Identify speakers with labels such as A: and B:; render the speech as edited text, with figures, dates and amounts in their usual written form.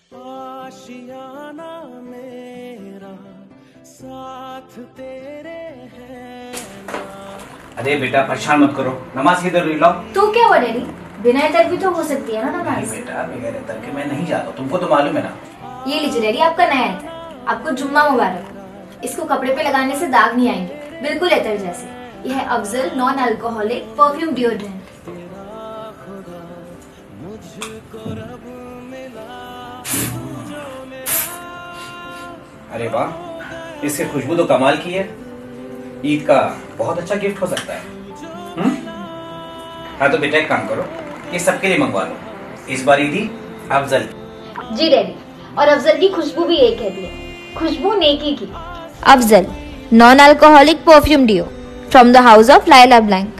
A: आशियाना मेरा साथ तेरे है ना।
B: अरे बेटा परेशान मत करो, नमाज की जरूरी लाओ।
C: तो क्या हुआ डैडी, बिना इतर भी तो हो सकती है ना नमाज।
B: नहीं बेटा, बगैर इतर के मैं नहीं जाता, तुमको तो मालूम है ना।
C: ये लीजिए डैडी आपका नया इतर, आपको जुम्मा मुबारक। इसको कपड़े पे लगाने से दाग नहीं आएंगे, बिल्कुल इतर जैसे। यह है Afzal non alcoholic perfume deodorant.
B: अरे वाह, इसकी खुशबू तो कमाल की है। ईद का बहुत अच्छा गिफ्ट हो सकता है। हाँ तो बेटा एक काम करो, ये सबके लिए मंगवा लो। इस बार ईदी अफजल।
C: जी डैडी, और अफजल की खुशबू भी एक कहती है, खुशबू नेकी की। Afzal non alcoholic perfume deo from the house of Lyla blank.